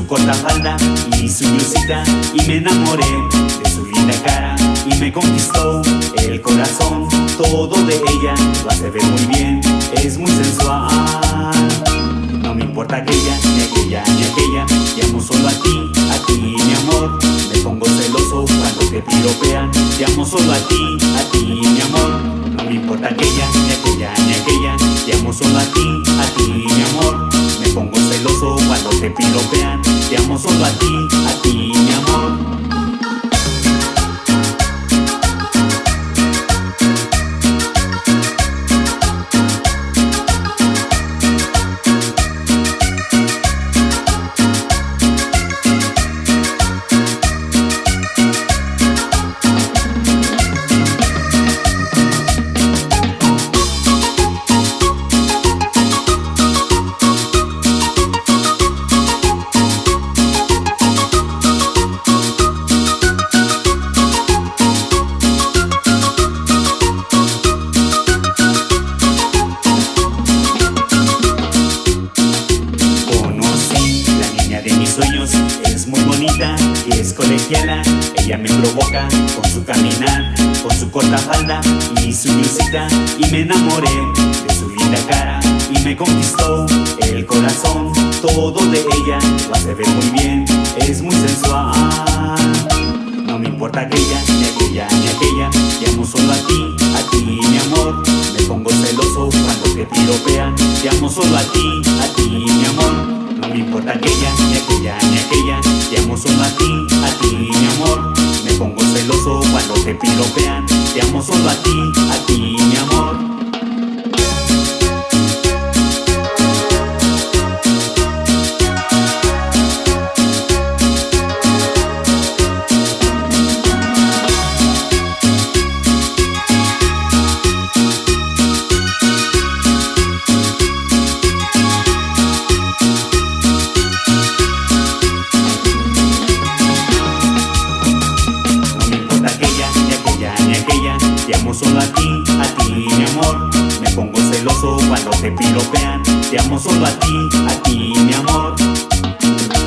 corta falda y su blusita, y me enamoré de su linda cara y me conquistó el corazón. Todo de ella lo hace ver muy bien, es muy sensual. No me importa aquella, ni aquella, ni aquella, te amo solo a ti, mi amor. Me pongo celoso cuando te piropean, te amo solo a ti, mi amor. No me importa aquella, ni aquella, ni aquella, te amo solo a ti, mi amor. Me pongo celoso cuando te piropean, te amo solo a ti, mi amor. Es muy bonita y es colegiala. Ella me provoca con su caminar, con su corta falda y su blusita, y me enamoré de su linda cara y me conquistó el corazón. Todo de ella lo hace ver muy bien, es muy sensual. No me importa aquella, ni aquella, ni aquella, te amo solo a ti, mi amor. Me pongo celoso cuando te piropean, te amo solo a ti, mi amor. No me importa aquella, ni aquella, ni aquella, te amo solo a ti, mi amor. Me pongo celoso cuando te piropean, te amo solo a ti, mi amor. Te amo solo a ti, mi amor. Me pongo celoso cuando te piropean, te amo solo a ti, mi amor.